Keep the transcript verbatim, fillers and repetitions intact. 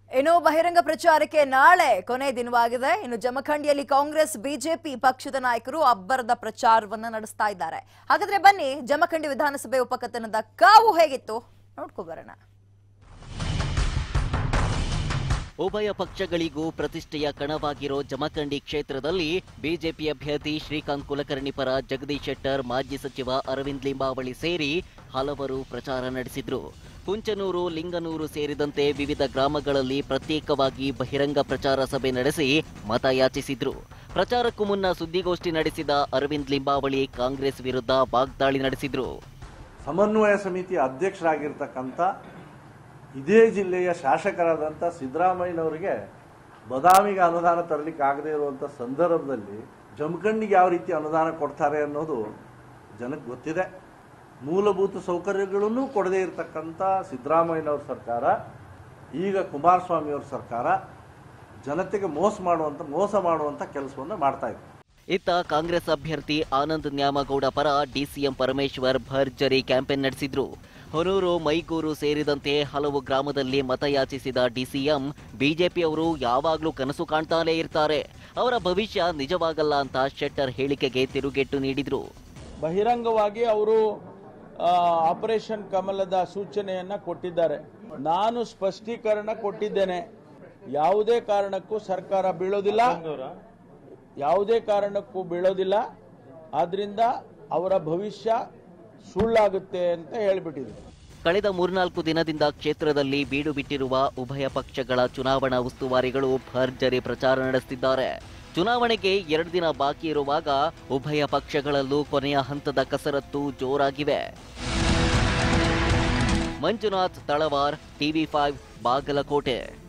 ಇನ್ನು ಬಹಿರಂಗ ಪ್ರಚಾರಕ್ಕೆ ನಾಳೆ ಕೊನೆ ದಿನವಾಗಿದೆ. ಇನ್ನು ಜಮಖಂಡಿಯಲ್ಲಿ ಕಾಂಗ್ರೆಸ್ ಬಿಜೆಪಿ ಪಕ್ಷದ ನಾಯಕರು ಅಬ್ಬರದ ಪ್ರಚಾರವನ್ನ ನಡೆಸ್ತಾ ಇದ್ದಾರೆ. ಹಾಗಾದ್ರೆ ಬನ್ನಿ ಜಮಖಂಡಿ ವಿಧಾನಸಭೆ ಉಪಕಥನದ ಕಾವು ಹೇಗಿತ್ತು ನೋಡ್ಕೊ ಬರೋಣ. ಉಭಯ ಪಕ್ಷಗಳಿಗೂ ಪ್ರತಿಷ್ಠೆಯ ಕಣವಾಗಿರೋ ಜಮಖಂಡಿ ಕ್ಷೇತ್ರದಲ್ಲಿ ಬಿಜೆಪಿ ಅಭ್ಯರ್ಥಿ ಶ್ರೀಕಾಂತ್ ಕುಲಕರ್ಣಿ ಪರ ಜಗದೀಶ್ ಶೆಟ್ಟರ್, ಮಾಜಿ ಸಚಿವ ಅರವಿಂದ್ ಲಿಂಬಾವಳಿ ಸೇರಿ ಹಲವರು ಪ್ರಚಾರ ನಡೆಸಿದ್ರು. ಕುಂಚನೂರು, ಲಿಂಗನೂರು ಸೇರಿದಂತೆ ವಿವಿಧ ಗ್ರಾಮಗಳಲ್ಲಿ ಪ್ರತ್ಯೇಕವಾಗಿ ಬಹಿರಂಗ ಪ್ರಚಾರ ಸಭೆ ನಡೆಸಿ ಮತಯಾಚಿಸಿದ್ರು. ಪ್ರಚಾರಕ್ಕೂ ಮುನ್ನ ಸುದ್ದಿಗೋಷ್ಠಿ ನಡೆಸಿದ ಅರವಿಂದ್ ಲಿಂಬಾವಳಿ ಕಾಂಗ್ರೆಸ್ ವಿರುದ್ಧ ವಾಗ್ದಾಳಿ ನಡೆಸಿದ್ರು. ಸಮನ್ವಯ ಸಮಿತಿ ಅಧ್ಯಕ್ಷರಾಗಿರ್ತಕ್ಕಂಥ ಇದೇ ಜಿಲ್ಲೆಯ ಶಾಸಕರಾದಂಥ ಸಿದ್ದರಾಮಯ್ಯನವರಿಗೆ ಬದಾಮಿಗೆ ಅನುದಾನ ತರಲಿಕ್ಕೆ ಆಗದೇ ಇರುವಂಥ ಸಂದರ್ಭದಲ್ಲಿ ಜಮಖಂಡಿಗೆ ಯಾವ ರೀತಿ ಅನುದಾನ ಕೊಡ್ತಾರೆ ಅನ್ನೋದು ಜನಕ್ಕೆ ಗೊತ್ತಿದೆ. ಮೂಲಭೂತ ಸೌಕರ್ಯಗಳನ್ನು ಕೊಡದೇ ಇರತಕ್ಕಂಥ ಸಿದ್ದರಾಮಯ್ಯನವ್ರ ಸರ್ಕಾರ, ಈಗ ಕುಮಾರಸ್ವಾಮಿಯವ್ರ ಸರ್ಕಾರ ಜನತೆಗೆ ಮೋಸ ಮಾಡುವಂಥ ಮೋಸ ಮಾಡುವಂಥ ಕೆಲಸವನ್ನು ಮಾಡ್ತಾ ಇದೆ. ಇತ್ತ ಕಾಂಗ್ರೆಸ್ ಅಭ್ಯರ್ಥಿ ಆನಂದ್ ನ್ಯಾಮಗೌಡ ಪರ ಡಿಸಿಎಂ ಪರಮೇಶ್ವರ್ ಭರ್ಜರಿ ಕ್ಯಾಂಪೇನ್ ನಡೆಸಿದ್ರು. ಹೊನೂರು, ಮೈಗೂರು ಸೇರಿದಂತೆ ಹಲವು ಗ್ರಾಮದಲ್ಲಿ ಮತಯಾಚಿಸಿದ ಡಿಸಿಎಂ, ಬಿಜೆಪಿಯವರು ಯಾವಾಗಲೂ ಕನಸು ಕಾಣ್ತಾನೇ ಇರ್ತಾರೆ, ಅವರ ಭವಿಷ್ಯ ನಿಜವಾಗಲ್ಲ ಅಂತ ಶೆಟ್ಟರ್ ಹೇಳಿಕೆಗೆ ತಿರುಗೇಟು ನೀಡಿದ್ರು. ಬಹಿರಂಗವಾಗಿ ಅವರು ಆಪರೇಷನ್ ಕಮಲದ ಸೂಚನೆಯನ್ನ ಕೊಟ್ಟಿದ್ದಾರೆ. ನಾನು ಸ್ಪಷ್ಟೀಕರಣ ಕೊಟ್ಟಿದ್ದೇನೆ. ಯಾವುದೇ ಕಾರಣಕ್ಕೂ ಸರ್ಕಾರ ಬೀಳೋದಿಲ್ಲ, ಯಾವುದೇ ಕಾರಣಕ್ಕೂ ಬೀಳೋದಿಲ್ಲ. ಆದ್ರಿಂದ ಅವರ ಭವಿಷ್ಯ ಸುಳ್ಳಾಗುತ್ತೆ ಅಂತ ಹೇಳಿಬಿಟ್ಟಿದೆ. ಕಳೆದ ಮೂರ್ನಾಲ್ಕು ದಿನದಿಂದ ಕ್ಷೇತ್ರದಲ್ಲಿ ಬೀಡು ಬಿಟ್ಟಿರುವ ಉಭಯ ಪಕ್ಷಗಳ ಚುನಾವಣಾ ಉಸ್ತುವಾರಿಗಳು ಭರ್ಜರಿ ಪ್ರಚಾರ ನಡೆಸುತ್ತಿದ್ದಾರೆ. ಚುನಾವಣೆಗೆ ಎರಡು ದಿನ ಬಾಕಿ ಇರುವಾಗ ಉಭಯ ಪಕ್ಷಗಳಲ್ಲೂ ಕೊನೆಯ ಹಂತದ ಕಸರತ್ತು ಜೋರಾಗಿವೆ. Manjunath Talawar, TV five, Bagalkot.